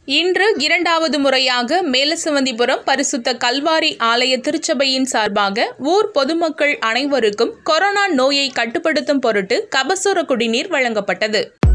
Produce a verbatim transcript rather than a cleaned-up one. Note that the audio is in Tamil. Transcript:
இன்று இரண்டாவது முறையாக மேலசிவந்திபுரம் பரிசுத்த கல்வாரி ஆலய திருச்சபையின் சார்பாக ஊர் பொதுமக்கள் அனைவருக்கும் கொரோனா நோயை கட்டுப்படுத்தும் பொருட்டு கபசுர குடிநீர் வழங்கப்பட்டது.